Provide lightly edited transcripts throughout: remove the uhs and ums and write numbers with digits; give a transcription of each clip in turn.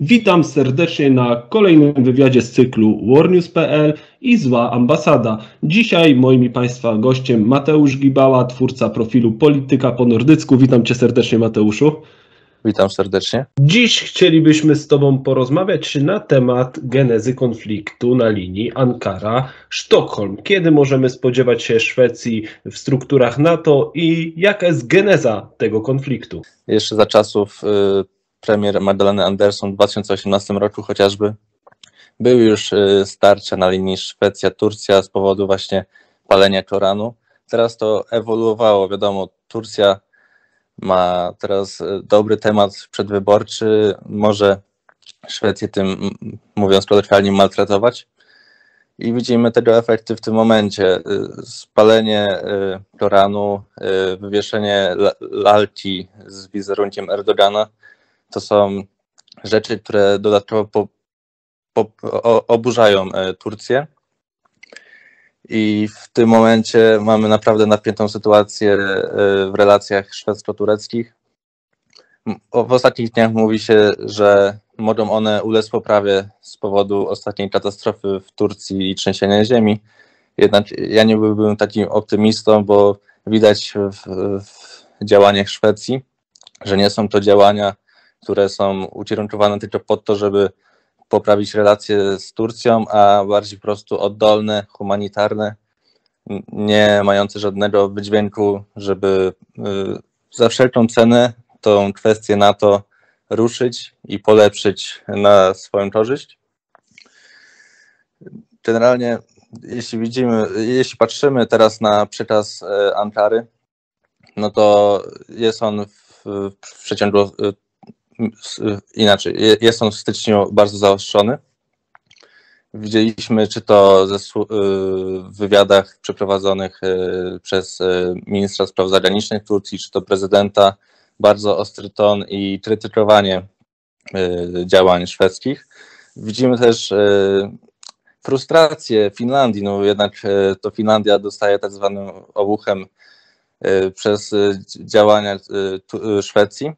Witam serdecznie na kolejnym wywiadzie z cyklu warnews.pl i Zła Ambasada. Dzisiaj moim i Państwa gościem Mateusz Gibała, twórca profilu Polityka po nordycku. Witam Cię serdecznie, Mateuszu. Witam serdecznie. Dziś chcielibyśmy z Tobą porozmawiać na temat genezy konfliktu na linii Ankara-Sztokholm. Kiedy możemy spodziewać się Szwecji w strukturach NATO i jaka jest geneza tego konfliktu? Jeszcze za czasów premier Magdaleny Andersson w 2018 roku chociażby były już starcia na linii Szwecja-Turcja z powodu właśnie palenia Koranu. Teraz to ewoluowało, wiadomo, Turcja ma teraz dobry temat przedwyborczy, może Szwecję tym, mówiąc kolokwialnie, maltretować. I widzimy tego efekty w tym momencie. Spalenie Koranu, wywieszenie lalki z wizerunkiem Erdogana to są rzeczy, które dodatkowo oburzają Turcję. I w tym momencie mamy naprawdę napiętą sytuację w relacjach szwedzko-tureckich. W ostatnich dniach mówi się, że mogą one ulec poprawie z powodu ostatniej katastrofy w Turcji i trzęsienia ziemi. Jednak ja nie byłbym takim optymistą, bo widać w działaniach Szwecji, że nie są to działania, które są ukierunkowane tylko po to, żeby poprawić relacje z Turcją, a bardziej po prostu oddolne, humanitarne, nie mające żadnego wydźwięku, żeby za wszelką cenę tą kwestię NATO ruszyć i polepszyć na swoją korzyść. Generalnie, jeśli patrzymy teraz na przekaz Ankary, no to jest on w przeciągu jest on w styczniu bardzo zaostrzony. Widzieliśmy, czy to w wywiadach przeprowadzonych przez ministra spraw zagranicznych Turcji, czy to prezydenta, bardzo ostry ton i krytykowanie działań szwedzkich. Widzimy też frustrację Finlandii, no jednak to Finlandia dostaje tak zwanym obuchem przez działania Szwecji.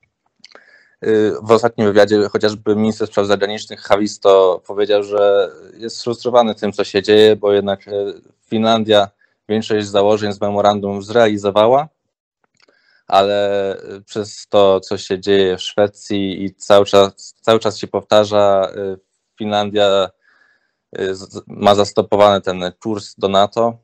W ostatnim wywiadzie chociażby minister spraw zagranicznych Haavisto powiedział, że jest sfrustrowany tym, co się dzieje, bo jednak Finlandia większość założeń z memorandum zrealizowała, ale przez to, co się dzieje w Szwecji i cały czas się powtarza, Finlandia ma zastopowany ten kurs do NATO.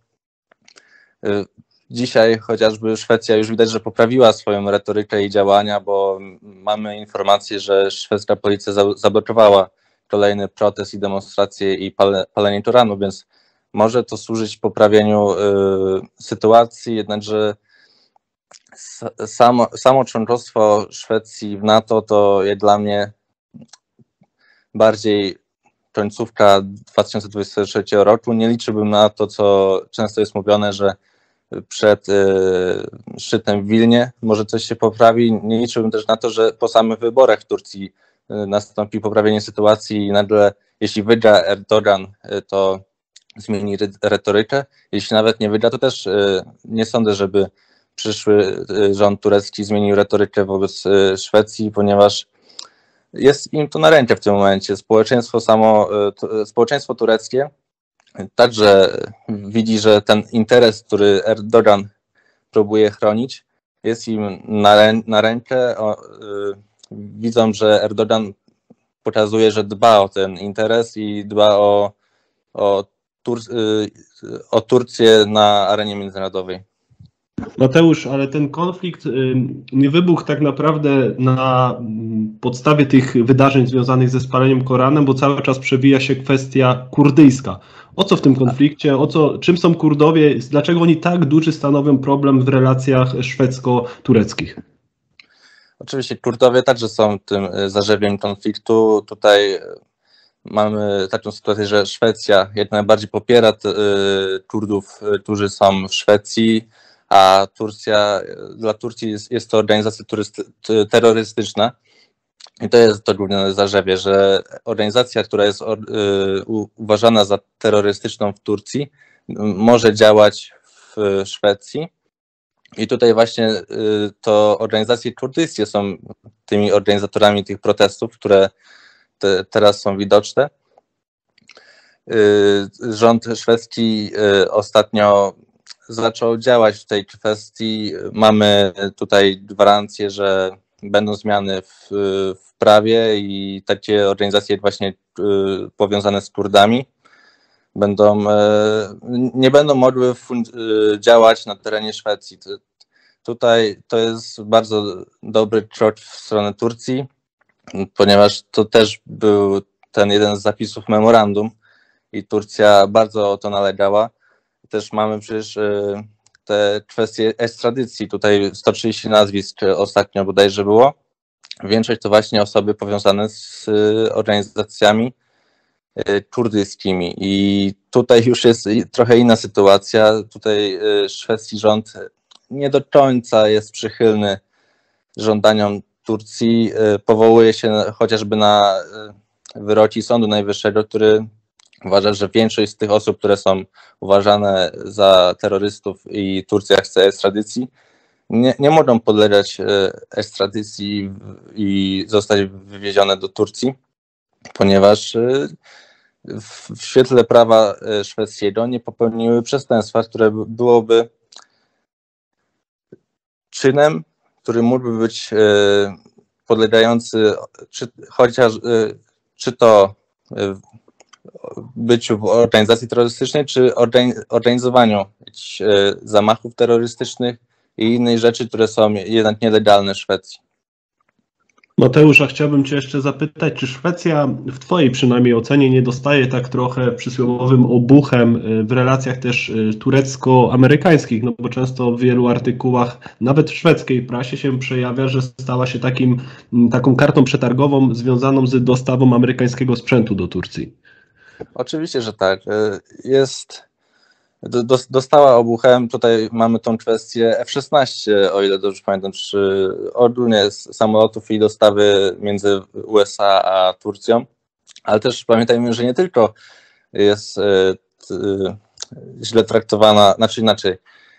Dzisiaj chociażby Szwecja już widać, że poprawiła swoją retorykę i działania, bo mamy informację, że szwedzka policja zablokowała kolejny protest i demonstracje i palenie Koranu, więc może to służyć poprawieniu sytuacji, jednakże samo członkostwo Szwecji w NATO to jak dla mnie bardziej końcówka 2023 roku. Nie liczyłbym na to, co często jest mówione, że przed szczytem w Wilnie może coś się poprawi. Nie liczyłbym też na to, że po samych wyborach w Turcji nastąpi poprawienie sytuacji i nagle, jeśli wygra Erdogan, to zmieni retorykę. Jeśli nawet nie wygra, to też nie sądzę, żeby przyszły rząd turecki zmienił retorykę wobec Szwecji, ponieważ jest im to na rękę w tym momencie. Społeczeństwo tureckie także widzi, że ten interes, który Erdogan próbuje chronić, jest im na rękę. Widzą, że Erdogan pokazuje, że dba o ten interes i dba o Turcję na arenie międzynarodowej. Mateusz, ale ten konflikt nie wybuchł tak naprawdę na podstawie tych wydarzeń związanych ze spaleniem Koranu, bo cały czas przewija się kwestia kurdyjska. O co w tym konflikcie, czym są Kurdowie, dlaczego oni tak duży stanowią problem w relacjach szwedzko-tureckich? Oczywiście Kurdowie także są tym zarzewiem konfliktu. Tutaj mamy taką sytuację, że Szwecja jak najbardziej popiera Kurdów, którzy są w Szwecji, a dla Turcji jest to organizacja terrorystyczna. I to jest to główne zarzewie, że organizacja, która jest uważana za terrorystyczną w Turcji, może działać w Szwecji. I tutaj właśnie to organizacje kurdyjskie są tymi organizatorami tych protestów, które teraz są widoczne. Rząd szwedzki ostatnio zaczął działać w tej kwestii. Mamy tutaj gwarancję, że będą zmiany w prawie i takie organizacje właśnie powiązane z Kurdami nie będą mogły działać na terenie Szwecji. Tutaj to jest bardzo dobry krok w stronę Turcji, ponieważ to też był ten jeden z zapisów memorandum i Turcja bardzo o to nalegała. Też mamy przecież te kwestie ekstradycji. Tutaj 130 nazwisk ostatnio bodajże było. Większość to właśnie osoby powiązane z organizacjami kurdyjskimi. I tutaj już jest trochę inna sytuacja. Tutaj szwedzki rząd nie do końca jest przychylny żądaniom Turcji. Powołuje się chociażby na wyroki Sądu Najwyższego, który uważa, że większość z tych osób, które są uważane za terrorystów i Turcja chce ekstradycji, nie mogą podlegać ekstradycji i zostać wywiezione do Turcji, ponieważ w świetle prawa szwedzkiego nie popełniły przestępstwa, które byłoby czynem, który mógłby być podlegający czy to byciu w organizacji terrorystycznej, czy organizowaniu jakichś zamachów terrorystycznych i innych rzeczy, które są jednak nielegalne w Szwecji. Mateusz, a chciałbym Cię jeszcze zapytać, czy Szwecja w Twojej przynajmniej ocenie nie dostaje tak trochę przysłowiowym obuchem w relacjach też turecko-amerykańskich, no bo często w wielu artykułach, nawet w szwedzkiej prasie się przejawia, że stała się taką kartą przetargową związaną z dostawą amerykańskiego sprzętu do Turcji. Oczywiście, że tak. Dostała obuchem. Tutaj mamy tą kwestię F-16, o ile dobrze pamiętam, czy ogólnie samolotów i dostawy między USA a Turcją, ale też pamiętajmy, że nie tylko jest źle traktowana, znaczy inaczej,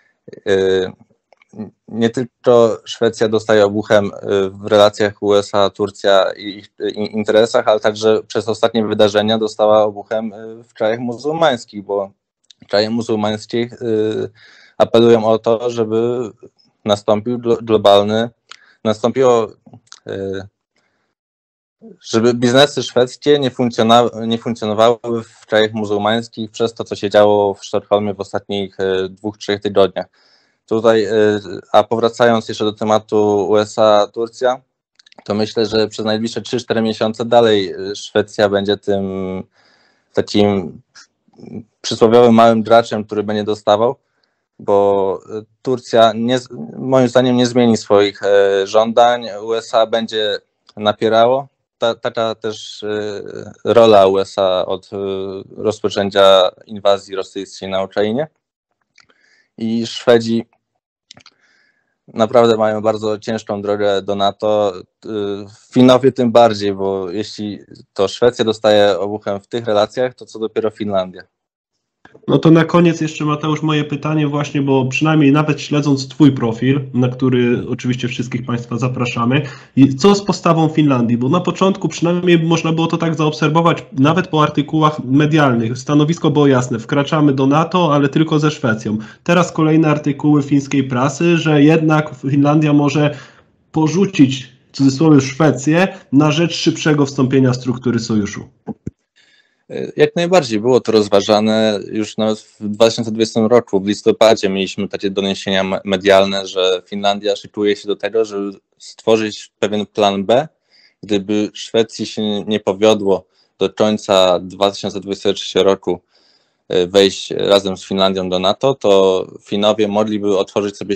nie tylko Szwecja dostaje obuchem w relacjach USA-Turcja i ich interesach, ale także przez ostatnie wydarzenia dostała obuchem w krajach muzułmańskich, bo kraje muzułmańskie apelują o to, żeby żeby biznesy szwedzkie nie funkcjonowały w krajach muzułmańskich przez to, co się działo w Sztokholmie w ostatnich 2-3 tygodniach. Tutaj, a powracając jeszcze do tematu USA-Turcja, to myślę, że przez najbliższe 3-4 miesiące dalej Szwecja będzie tym takim przysłowiowym małym graczem, który będzie dostawał, bo Turcja moim zdaniem nie zmieni swoich żądań, USA będzie napierało. Taka też rola USA od rozpoczęcia inwazji rosyjskiej na Ukrainie. I Szwedzi naprawdę mają bardzo ciężką drogę do NATO. Finowie tym bardziej, bo jeśli to Szwecja dostaje obuchem w tych relacjach, to co dopiero Finlandia. No to na koniec jeszcze, Mateusz, moje pytanie właśnie, bo przynajmniej nawet śledząc Twój profil, na który oczywiście wszystkich Państwa zapraszamy, co z postawą Finlandii? Bo na początku przynajmniej można było to tak zaobserwować, nawet po artykułach medialnych. Stanowisko było jasne, wkraczamy do NATO, ale tylko ze Szwecją. Teraz kolejne artykuły fińskiej prasy, że jednak Finlandia może porzucić, w cudzysłowie, Szwecję na rzecz szybszego wstąpienia w struktury sojuszu. Jak najbardziej było to rozważane już nawet w 2020 roku, w listopadzie mieliśmy takie doniesienia medialne, że Finlandia szykuje się do tego, żeby stworzyć pewien plan B, gdyby Szwecji się nie powiodło do końca 2023 roku wejść razem z Finlandią do NATO, to Finowie mogliby otworzyć sobie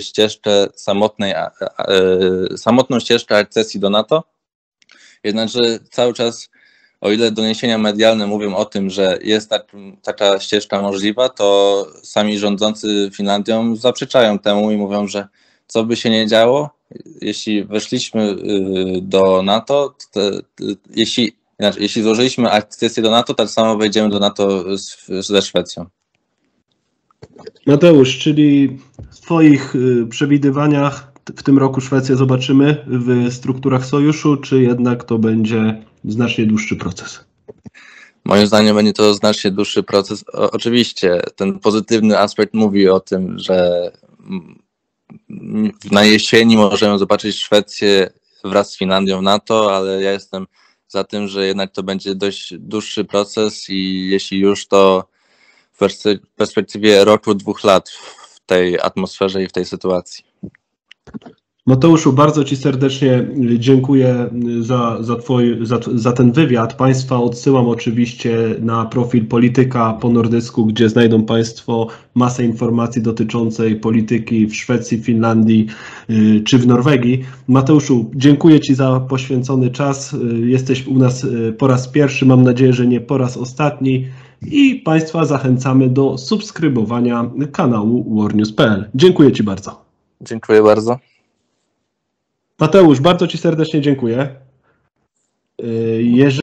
samotną ścieżkę akcesji do NATO, jednakże cały czas, o ile doniesienia medialne mówią o tym, że jest taka ścieżka możliwa, to sami rządzący Finlandią zaprzeczają temu i mówią, że co by się nie działo, jeśli weszliśmy do NATO, jeśli złożyliśmy akcesję do NATO, tak samo wejdziemy do NATO ze Szwecją. Mateusz, czyli w Twoich przewidywaniach w tym roku Szwecję zobaczymy w strukturach sojuszu, czy jednak to będzie znacznie dłuższy proces? Moim zdaniem będzie to znacznie dłuższy proces. Oczywiście ten pozytywny aspekt mówi o tym, że na jesieni możemy zobaczyć Szwecję wraz z Finlandią w NATO, ale ja jestem za tym, że jednak to będzie dość dłuższy proces i jeśli już, to w perspektywie roku, 2 lat w tej atmosferze i w tej sytuacji. Mateuszu, bardzo Ci serdecznie dziękuję za ten wywiad. Państwa odsyłam oczywiście na profil Polityka po Nordycku, gdzie znajdą Państwo masę informacji dotyczącej polityki w Szwecji, Finlandii czy w Norwegii. Mateuszu, dziękuję Ci za poświęcony czas. Jesteś u nas po raz pierwszy, mam nadzieję, że nie po raz ostatni. I Państwa zachęcamy do subskrybowania kanału warnews.pl. Dziękuję Ci bardzo. Dziękuję bardzo. Mateusz, bardzo Ci serdecznie dziękuję.